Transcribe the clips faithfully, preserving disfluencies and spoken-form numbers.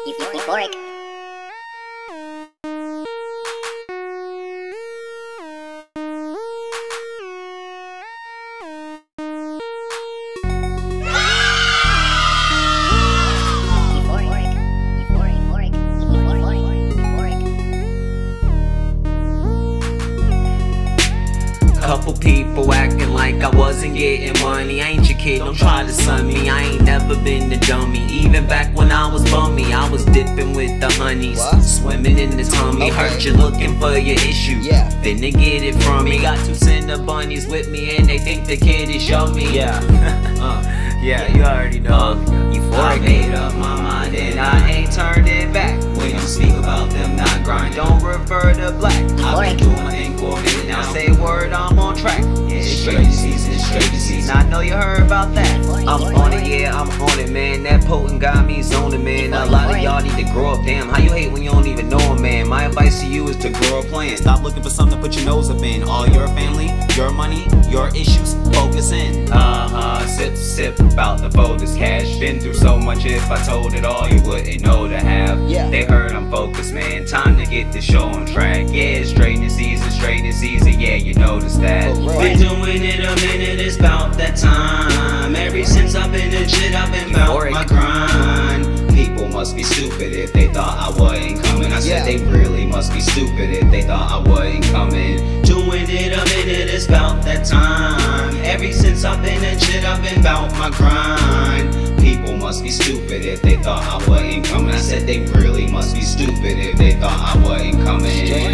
E four E K. Couple people acting like I wasn't getting money. I ain't your kid, don't try to sun me. I ain't never been a dummy. Even back when I was bummy, I was dipping with the honeys, what? Swimming in the tummy. Okay. Heard you looking for your issue, yeah. Finna get it from me. Got two cinder bunnies with me and they think the kid is yummy. Yeah, uh, yeah, you already know. Uh, E four E K. I made up my mind and I ain't turned it back. When you speak about them not grind, don't refer to black. I've been doing my thing for a minute now. Say a word, I'm on track. Yeah, it's straight disease, it's straight disease. I know you heard about that. I'm on it, yeah, I'm on it, man. That potent got me zoning, man. A lot of y'all need to grow up. Damn, how you hate when you don't even know a man? My advice to you is to grow up playing. Stop looking for something to put your nose up in. All your family, your money, your issues, focus in. Uh-huh, sip, sip about the folders cash. Been through so much, if I told it all, you wouldn't know to have. Yeah. They heard I'm focused, man. Time to get this show on track. Yeah, it's straight disease, it's straight disease, yeah, you noticed that. Been doing it a minute, it's about that time. Ever since I've been legit, I've been about my grind. People must be stupid if they thought I wasn't coming. I said they really must be stupid if they thought I wasn't coming. Doing it a minute, it's about that time. Ever since I've been legit, I've been about my grind. People must be stupid if they thought I wasn't coming. I said they really must be stupid if they thought I wasn't coming.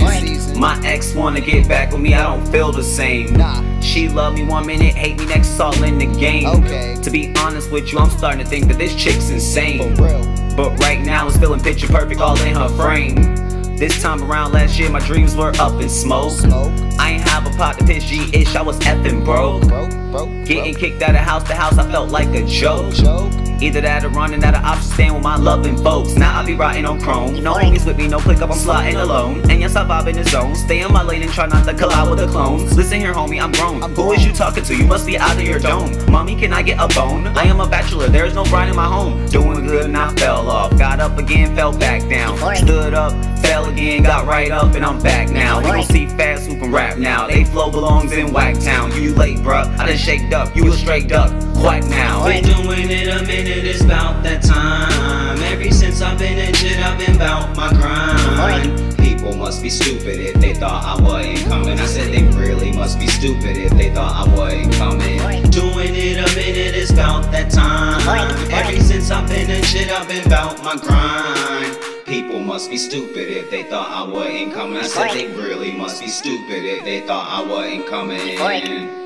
My ex wanna get back with me, I don't feel the same. Nah. She love me one minute, hate me next, it's all in the game. Okay. To be honest with you, I'm starting to think that this chick's insane. For real. But right now it's feeling picture perfect all in her frame. This time around last year, my dreams were up in smoke. Smoke. I ain't have a pot to piss G-ish, I was effing broke. Broke, broke, Getting broke. kicked out of house to house, I felt like a joke. Joke. Either that or running out of options, staying with my loving folks. Now I be riding on chrome. No homies with me, no click up, I'm sliding alone. And yes, I vibe in the zone. Stay in my lane and try not to collide with the clones. Listen here, homie, I'm grown. I'm Who grown. is you talking to? You must be out of your dome. Mommy, can I get a bone? I am a bachelor, there's no bride in my home. Doing good and I fell off. Got up again, fell back down. Stood up, fell again, got right up, and I'm back now. You gon' see fast who can rap now. They flow belongs in Whacktown. You late, bruh, I done shaked up. You a straight duck, quack now. Been doing it a minute, it's about that time. Ever since I've been legit, I've been about my grind. People must be stupid if they thought I wasn't coming. I said they really must be stupid if they thought I wasn't coming. Doing it a minute, it's about that time. Ever since I've been legit, I've been about my grind. People must be stupid if they thought I wasn't coming. I said they really must be stupid if they thought I wasn't coming.